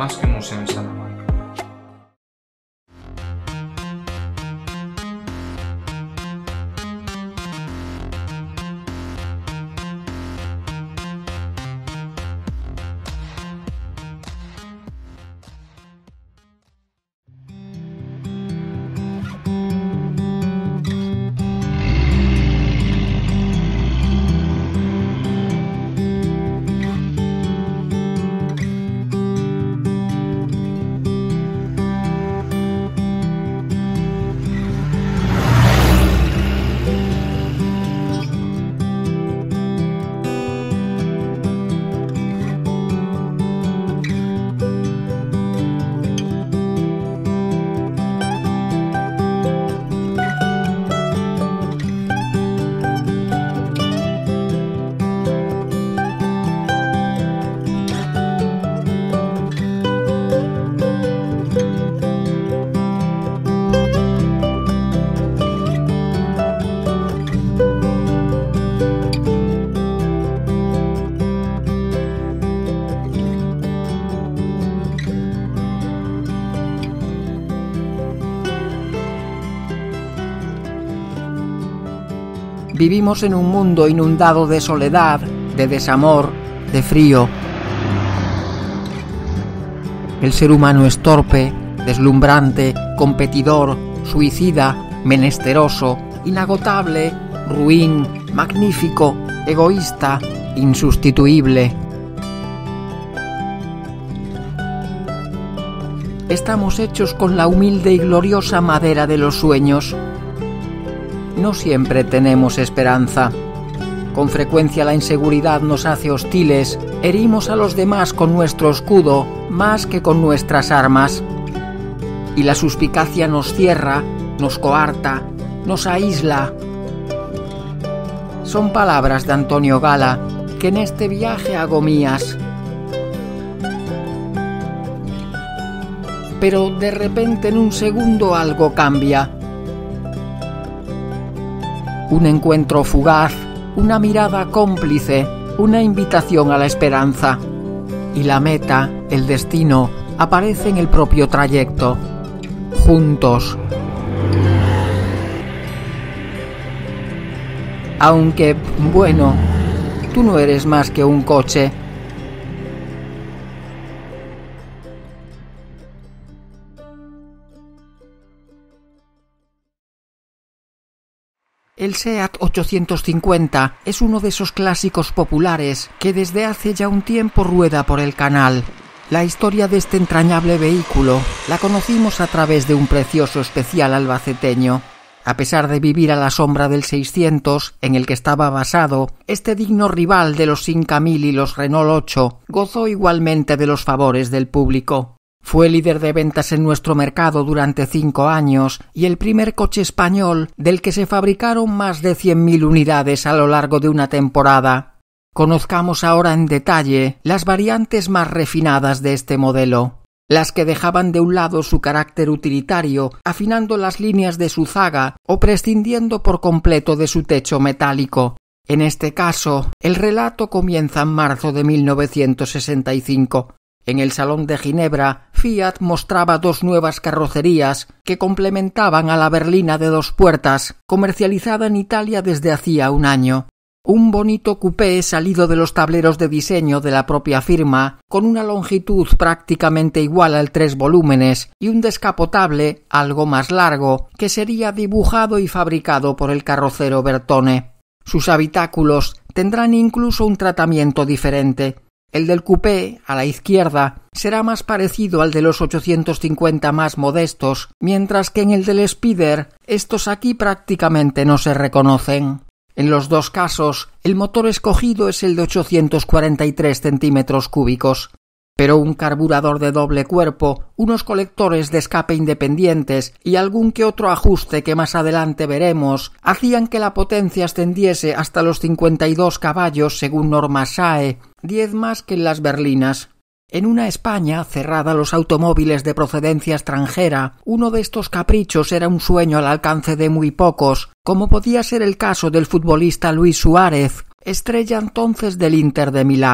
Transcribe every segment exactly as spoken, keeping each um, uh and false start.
más que un museo en Salamanca. Vivimos en un mundo inundado de soledad, de desamor, de frío. El ser humano es torpe, deslumbrante, competidor, suicida, menesteroso, inagotable, ruin, magnífico, egoísta, insustituible. Estamos hechos con la humilde y gloriosa madera de los sueños. No siempre tenemos esperanza. Con frecuencia la inseguridad nos hace hostiles, herimos a los demás con nuestro escudo más que con nuestras armas. Y la suspicacia nos cierra, nos coarta, nos aísla. Son palabras de Antonio Gala que en este viaje hago mías. Pero de repente en un segundo algo cambia. Un encuentro fugaz, una mirada cómplice, una invitación a la esperanza. Y la meta, el destino, aparece en el propio trayecto. Juntos. Aunque, bueno, tú no eres más que un coche. El SEAT ochocientos cincuenta es uno de esos clásicos populares que desde hace ya un tiempo rueda por el canal. La historia de este entrañable vehículo la conocimos a través de un precioso especial albaceteño. A pesar de vivir a la sombra del seiscientos, en el que estaba basado, este digno rival de los Inca mil y los Renault ocho gozó igualmente de los favores del público. Fue líder de ventas en nuestro mercado durante cinco años y el primer coche español del que se fabricaron más de cien mil unidades a lo largo de una temporada. Conozcamos ahora en detalle las variantes más refinadas de este modelo, las que dejaban de un lado su carácter utilitario, afinando las líneas de su zaga o prescindiendo por completo de su techo metálico. En este caso, el relato comienza en marzo de mil novecientos sesenta y cinco. En el Salón de Ginebra, Fiat mostraba dos nuevas carrocerías que complementaban a la berlina de dos puertas, comercializada en Italia desde hacía un año. Un bonito coupé salido de los tableros de diseño de la propia firma, con una longitud prácticamente igual al tres volúmenes y un descapotable algo más largo, que sería dibujado y fabricado por el carrocero Bertone. Sus habitáculos tendrán incluso un tratamiento diferente. El del coupé, a la izquierda, será más parecido al de los ochocientos cincuenta más modestos, mientras que en el del Spider, estos aquí prácticamente no se reconocen. En los dos casos, el motor escogido es el de ochocientos cuarenta y tres centímetros cúbicos, pero un carburador de doble cuerpo, unos colectores de escape independientes y algún que otro ajuste que más adelante veremos, hacían que la potencia ascendiese hasta los cincuenta y dos caballos según norma S A E, diez más que en las berlinas. En una España cerrada a los automóviles de procedencia extranjera, uno de estos caprichos era un sueño al alcance de muy pocos, como podía ser el caso del futbolista Luis Suárez, estrella entonces del Inter de Milán.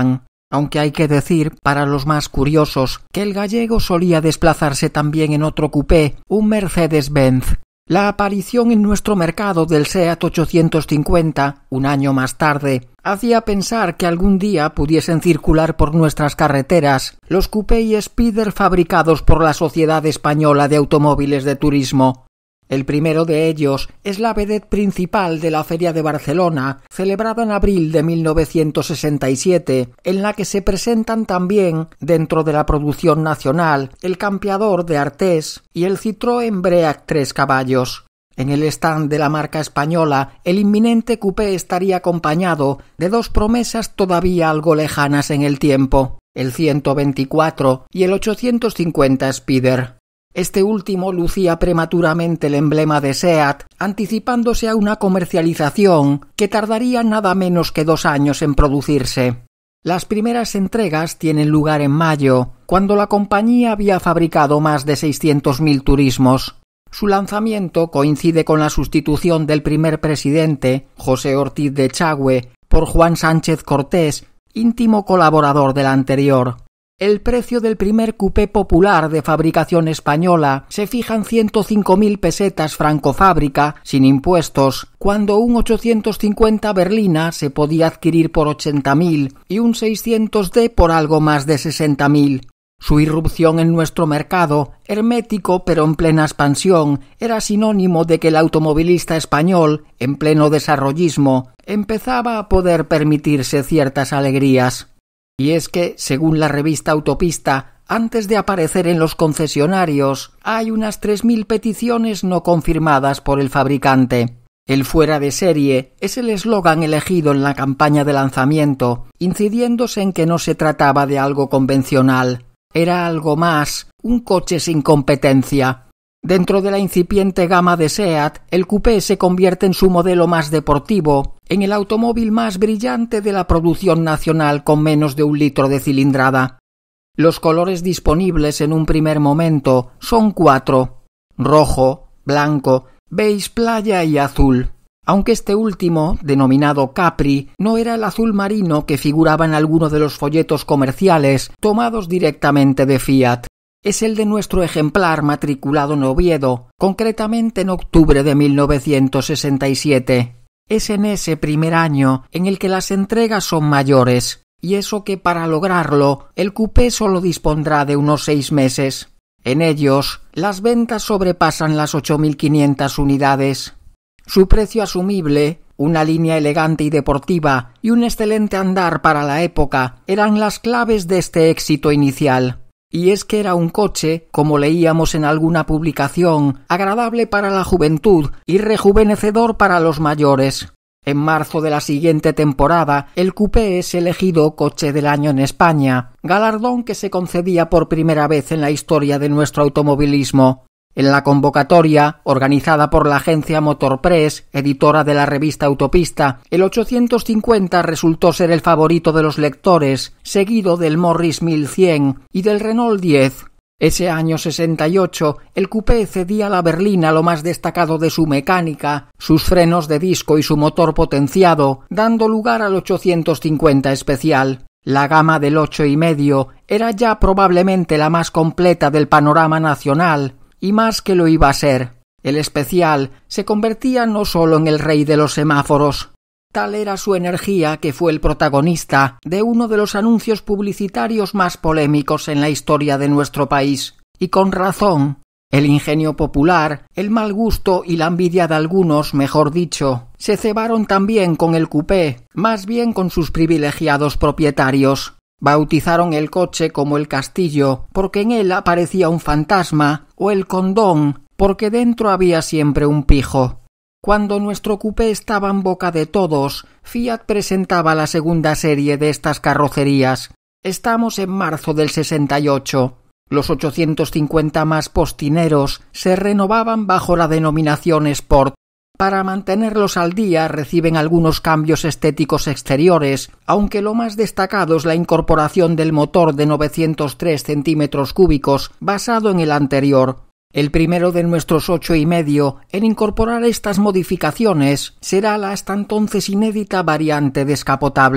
Aunque hay que decir, para los más curiosos, que el gallego solía desplazarse también en otro coupé, un Mercedes-Benz. La aparición en nuestro mercado del SEAT ochocientos cincuenta, un año más tarde, hacía pensar que algún día pudiesen circular por nuestras carreteras los coupé y Spider fabricados por la Sociedad Española de Automóviles de Turismo. El primero de ellos es la vedette principal de la Feria de Barcelona, celebrada en abril de mil novecientos sesenta y siete, en la que se presentan también, dentro de la producción nacional, el Campeador de Artés y el Citroën Break tres caballos. En el stand de la marca española, el inminente coupé estaría acompañado de dos promesas todavía algo lejanas en el tiempo, el ciento veinticuatro y el ochocientos cincuenta Spider. Este último lucía prematuramente el emblema de SEAT, anticipándose a una comercialización que tardaría nada menos que dos años en producirse. Las primeras entregas tienen lugar en mayo, cuando la compañía había fabricado más de seiscientos mil turismos. Su lanzamiento coincide con la sustitución del primer presidente, José Ortiz de Echagüe, por Juan Sánchez Cortés, íntimo colaborador del anterior. El precio del primer coupé popular de fabricación española se fija en ciento cinco mil pesetas francofábrica, sin impuestos, cuando un ochocientos cincuenta berlina se podía adquirir por ochenta mil y un seiscientos D por algo más de sesenta mil. Su irrupción en nuestro mercado, hermético pero en plena expansión, era sinónimo de que el automovilista español, en pleno desarrollismo, empezaba a poder permitirse ciertas alegrías. Y es que, según la revista Autopista, antes de aparecer en los concesionarios, hay unas tres mil peticiones no confirmadas por el fabricante. El fuera de serie es el eslogan elegido en la campaña de lanzamiento, incidiéndose en que no se trataba de algo convencional. Era algo más, un coche sin competencia. Dentro de la incipiente gama de SEAT, el coupé se convierte en su modelo más deportivo, en el automóvil más brillante de la producción nacional con menos de un litro de cilindrada. Los colores disponibles en un primer momento son cuatro: rojo, blanco, beige playa y azul. Aunque este último, denominado Capri, no era el azul marino que figuraba en alguno de los folletos comerciales tomados directamente de Fiat. Es el de nuestro ejemplar matriculado en Oviedo, concretamente en octubre de mil novecientos sesenta y siete. Es en ese primer año en el que las entregas son mayores, y eso que para lograrlo el coupé solo dispondrá de unos seis meses. En ellos, las ventas sobrepasan las ocho mil quinientas unidades. Su precio asumible, una línea elegante y deportiva y un excelente andar para la época eran las claves de este éxito inicial. Y es que era un coche, como leíamos en alguna publicación, agradable para la juventud y rejuvenecedor para los mayores. En marzo de la siguiente temporada, el coupé es elegido coche del año en España, galardón que se concedía por primera vez en la historia de nuestro automovilismo. En la convocatoria, organizada por la agencia Motorpress, editora de la revista Autopista, el ochocientos cincuenta resultó ser el favorito de los lectores, seguido del Morris mil cien y del Renault diez. Ese año sesenta y ocho, el coupé cedía a la berlina lo más destacado de su mecánica, sus frenos de disco y su motor potenciado, dando lugar al ochocientos cincuenta especial. La gama del ocho y medio era ya probablemente la más completa del panorama nacional, y más que lo iba a ser. El especial se convertía no solo en el rey de los semáforos. Tal era su energía que fue el protagonista de uno de los anuncios publicitarios más polémicos en la historia de nuestro país. Y con razón. El ingenio popular, el mal gusto y la envidia de algunos, mejor dicho, se cebaron también con el coupé, más bien con sus privilegiados propietarios. Bautizaron el coche como el Castillo porque en él aparecía un fantasma, o el Condón porque dentro había siempre un pijo. Cuando nuestro coupé estaba en boca de todos, Fiat presentaba la segunda serie de estas carrocerías. Estamos en marzo del sesenta y ocho. Los ochocientos cincuenta más postineros se renovaban bajo la denominación Sport. Para mantenerlos al día reciben algunos cambios estéticos exteriores, aunque lo más destacado es la incorporación del motor de novecientos tres centímetros cúbicos basado en el anterior. El primero de nuestros ocho y medio en incorporar estas modificaciones será la hasta entonces inédita variante descapotable.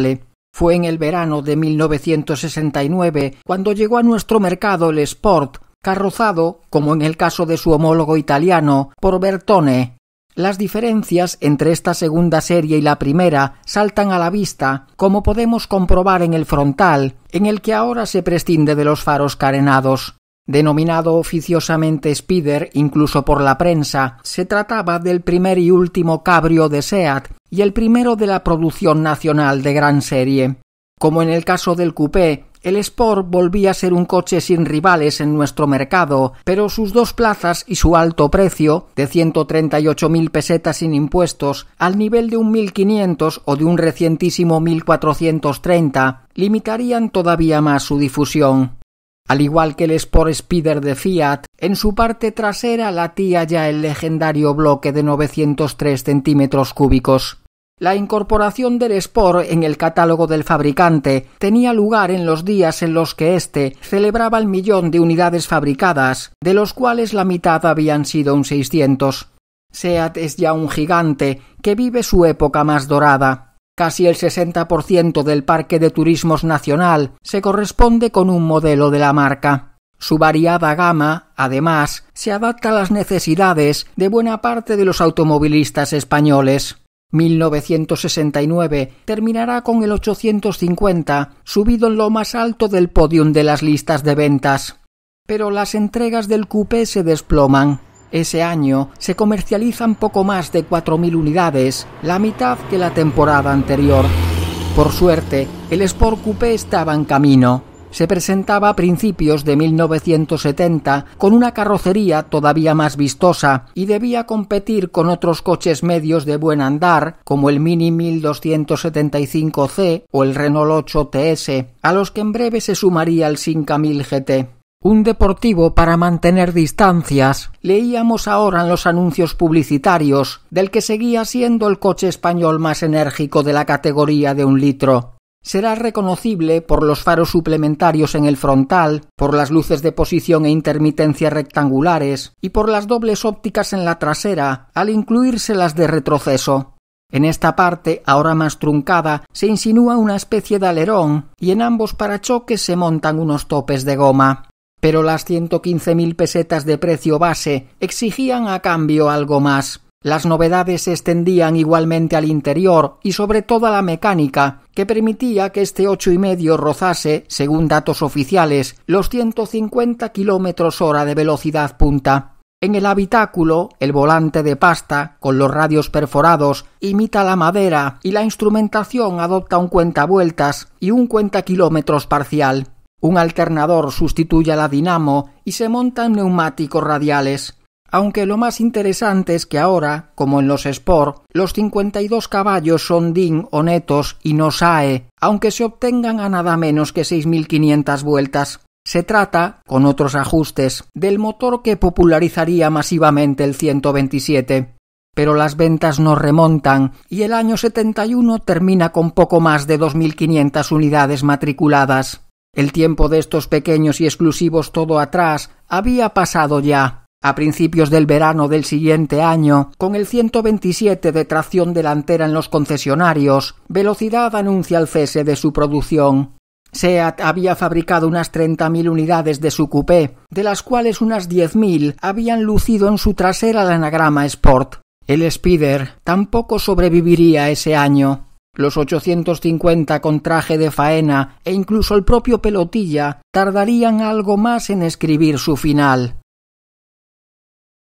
Fue en el verano de mil novecientos sesenta y nueve cuando llegó a nuestro mercado el Sport, carrozado, como en el caso de su homólogo italiano, por Bertone. Las diferencias entre esta segunda serie y la primera saltan a la vista, como podemos comprobar en el frontal, en el que ahora se prescinde de los faros carenados. Denominado oficiosamente Spider incluso por la prensa, se trataba del primer y último cabrio de SEAT y el primero de la producción nacional de gran serie. Como en el caso del coupé, el Sport volvía a ser un coche sin rivales en nuestro mercado, pero sus dos plazas y su alto precio, de ciento treinta y ocho mil pesetas sin impuestos, al nivel de un mil quinientos o de un recientísimo mil cuatrocientos treinta, limitarían todavía más su difusión. Al igual que el Sport Spider de Fiat, en su parte trasera latía ya el legendario bloque de novecientos tres centímetros cúbicos. La incorporación del Sport en el catálogo del fabricante tenía lugar en los días en los que éste celebraba el millón de unidades fabricadas, de los cuales la mitad habían sido un seiscientos. SEAT es ya un gigante que vive su época más dorada. Casi el sesenta por ciento del parque de turismos nacional se corresponde con un modelo de la marca. Su variada gama, además, se adapta a las necesidades de buena parte de los automovilistas españoles. mil novecientos sesenta y nueve terminará con el ochocientos cincuenta, subido en lo más alto del podium de las listas de ventas. Pero las entregas del coupé se desploman. Ese año se comercializan poco más de cuatro mil unidades, la mitad que la temporada anterior. Por suerte, el Sport Coupé estaba en camino. Se presentaba a principios de mil novecientos setenta con una carrocería todavía más vistosa y debía competir con otros coches medios de buen andar como el Mini mil doscientos setenta y cinco ce o el Renault ocho T S, a los que en breve se sumaría el Simca mil G T. Un deportivo para mantener distancias, leíamos ahora en los anuncios publicitarios, del que seguía siendo el coche español más enérgico de la categoría de un litro. Será reconocible por los faros suplementarios en el frontal, por las luces de posición e intermitencia rectangulares y por las dobles ópticas en la trasera, al incluirse las de retroceso. En esta parte, ahora más truncada, se insinúa una especie de alerón y en ambos parachoques se montan unos topes de goma. Pero las ciento quince mil pesetas de precio base exigían a cambio algo más. Las novedades se extendían igualmente al interior y sobre todo a la mecánica, que permitía que este ocho y medio rozase, según datos oficiales, los ciento cincuenta kilómetros hora de velocidad punta. En el habitáculo, el volante de pasta, con los radios perforados, imita la madera y la instrumentación adopta un cuentavueltas y un cuentakilómetros parcial. Un alternador sustituye a la dinamo y se montan neumáticos radiales. Aunque lo más interesante es que ahora, como en los Sport, los cincuenta y dos caballos son D I N o netos y no S A E, aunque se obtengan a nada menos que seis mil quinientas vueltas. Se trata, con otros ajustes, del motor que popularizaría masivamente el ciento veintisiete. Pero las ventas no remontan y el año setenta y uno termina con poco más de dos mil quinientas unidades matriculadas. El tiempo de estos pequeños y exclusivos todo atrás había pasado ya. A principios del verano del siguiente año, con el ciento veintisiete de tracción delantera en los concesionarios, Velocidad anuncia el cese de su producción. SEAT había fabricado unas treinta mil unidades de su coupé, de las cuales unas diez mil habían lucido en su trasera el anagrama Sport. El Spider tampoco sobreviviría ese año. Los ochocientos cincuenta con traje de faena e incluso el propio pelotilla tardarían algo más en escribir su final.